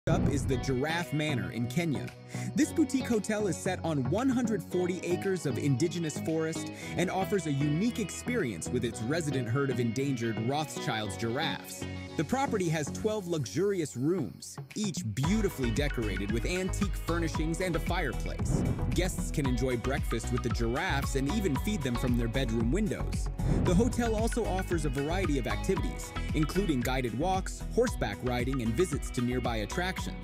Up is the Giraffe Manor in Kenya. This boutique hotel is set on 140 acres of indigenous forest and offers a unique experience with its resident herd of endangered Rothschild's giraffes. The property has 12 luxurious rooms, each beautifully decorated with antique furnishings and a fireplace. Guests can enjoy breakfast with the giraffes and even feed them from their bedroom windows. The hotel also offers a variety of activities, including guided walks, horseback riding, and visits to nearby attractions.